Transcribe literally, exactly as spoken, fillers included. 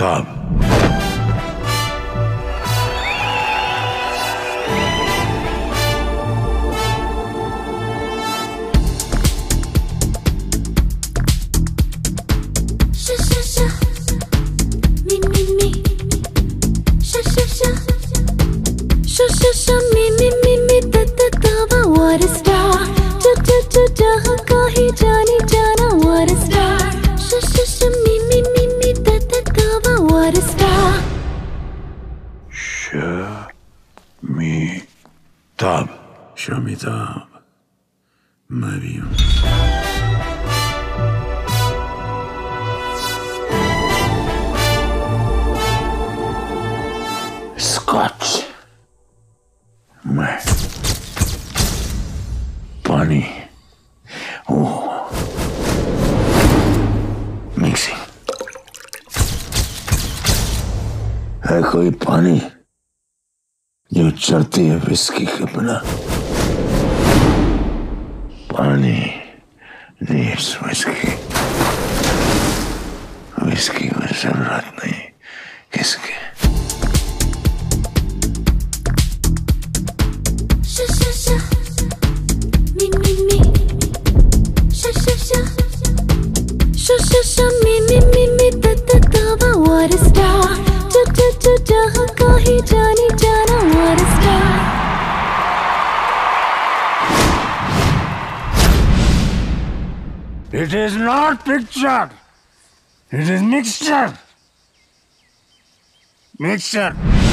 Amitabh. What a star, जहाँ का ही जानी जाना. What a star, me me me me da da da. What a star. Shamitabh. Shamitabh, मैं भी हूँ. Scotch. मैं पानी. Oh. Mixing. है कोई पानी जो चढ़ती है विस्की के बिना. पानी needs whiskey. विस्की को जरूरत नहीं किसके. Me me me me da da da. What a star, जहाँ का ही जानी जाना. What a star. It is not picture. It is mixture. Mixture.